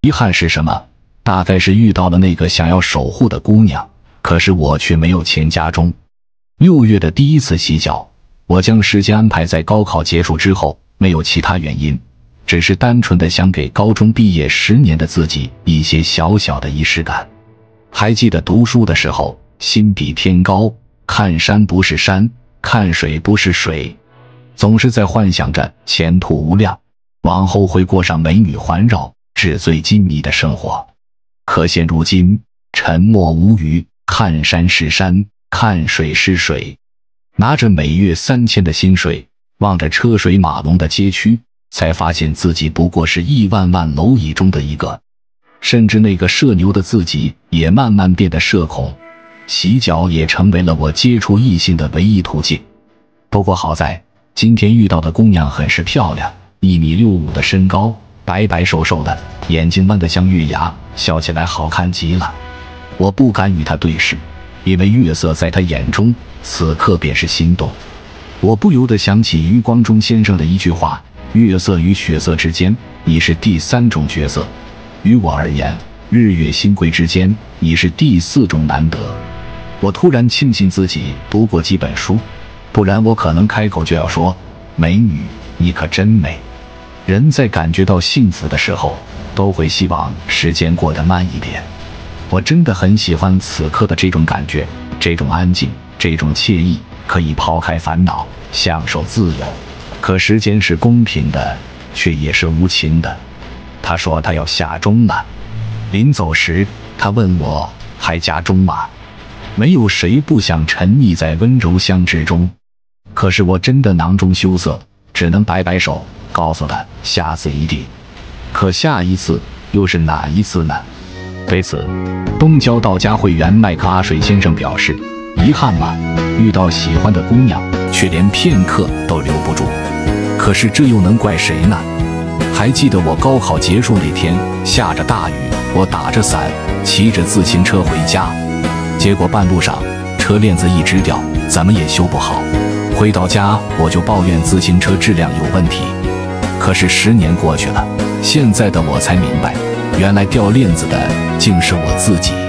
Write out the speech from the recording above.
遗憾是什么？大概是遇到了那个想要守护的姑娘，可是我却没有钱家中。6月的第一次洗脚，我将时间安排在高考结束之后，没有其他原因，只是单纯的想给高中毕业10年的自己一些小小的仪式感。还记得读书的时候，心比天高，看山不是山，看水不是水，总是在幻想着前途无量，往后会过上美女环绕、纸醉金迷的生活。可现如今，沉默无语，看山是山，看水是水，拿着每月3000的薪水，望着车水马龙的街区，才发现自己不过是亿万万蝼蚁中的一个。甚至那个社牛的自己也慢慢变得社恐，洗脚也成为了我接触异性的唯一途径。不过好在今天遇到的姑娘很是漂亮，1.65米的身高，白白瘦瘦的，眼睛弯得像月牙，笑起来好看极了。我不敢与她对视，因为月色在她眼中此刻便是心动。我不由得想起余光中先生的一句话：月色与血色之间，你是第3种角色。于我而言，日月星辉之间，已是第4种难得。我突然庆幸自己读过几本书，不然我可能开口就要说：美女，你可真美。人在感觉到幸福的时候，都会希望时间过得慢一点。我真的很喜欢此刻的这种感觉，这种安静，这种惬意，可以抛开烦恼，享受自由。可时间是公平的，却也是无情的。他说他要下钟了，临走时他问我还加钟吗？没有谁不想沉溺在温柔乡之中，可是我真的囊中羞涩，只能摆摆手告诉他下次一定。可下一次又是哪一次呢？对此，东郊道家会员麦克阿水先生表示，遗憾嘛，遇到喜欢的姑娘却连片刻都留不住。可是这又能怪谁呢？还记得我高考结束那天，下着大雨，我打着伞，骑着自行车回家，结果半路上车链子一直掉，怎么也修不好。回到家我就抱怨自行车质量有问题。可是10年过去了，现在的我才明白，原来掉链子的竟是我自己。